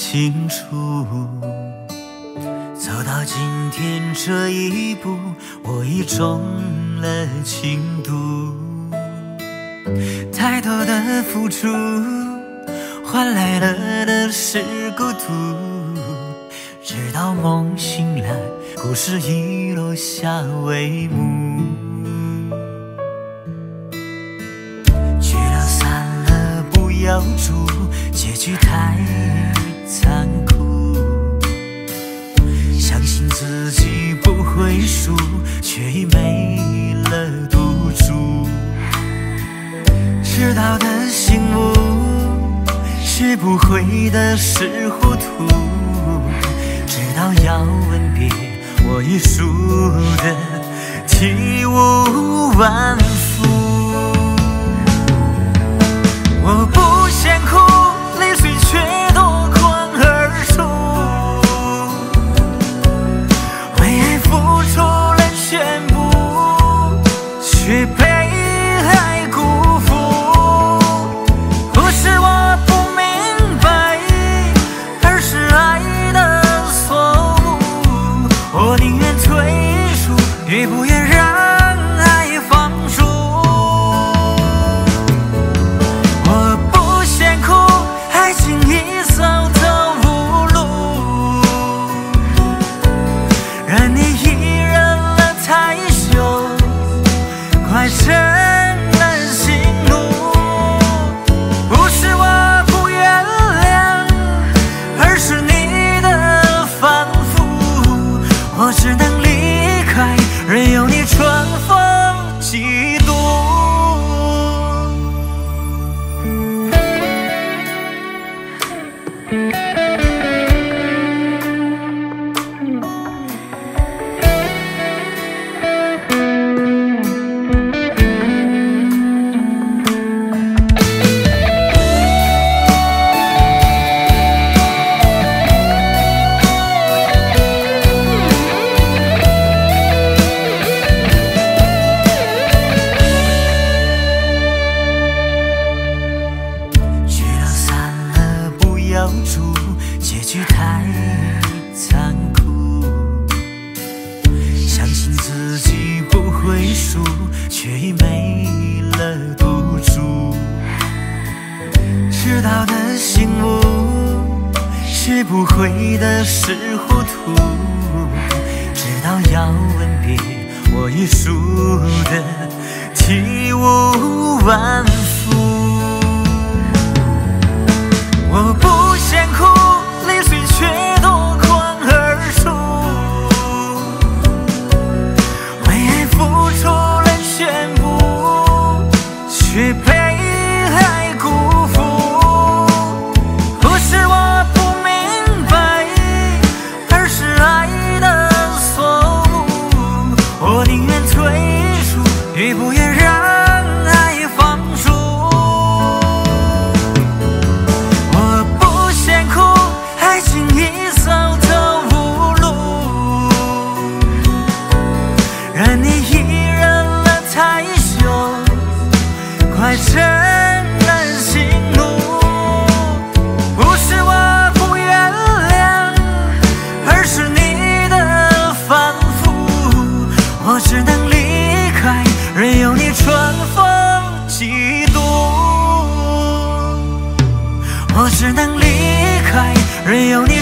清楚。走到今天这一步，我已中了情毒。太多的付出，换来了的是孤独。直到梦醒来，故事已落下帷幕。聚了散了不要住，结局太残酷。相信自己不会输，却已没了赌注。知道的醒悟，学不会的是糊涂。直到要吻别，我已输得体无完肤。我不嫌苦，泪水却夺眶而出。为爱付出了全部，却被爱辜负。不是我不明白，而是爱的错误。我宁愿退出，也不愿让爱放逐。我不嫌苦，爱情已走投无路。任你隐忍了太久，快成了心怒。不是我不原谅，而是你的反复。我只能离开，任由你春风几度。聚了散了不要住，结局太残酷。相信自己不会输，却已没了赌注。知道的醒悟，学不会的是糊涂。直到要吻别，我已输得体无完肤。我不嫌苦，泪水却夺眶而出。为爱付出了全部，却被爱辜负。不是我不明白，而是爱的错误。我宁愿退出，也不愿让爱放逐。我不嫌苦，爱情已走投无路。任你隐忍了太久，快成了心怒。不是我不原谅，而是你的反复。我只能离开，任由你春风几度。我只能离开，任由你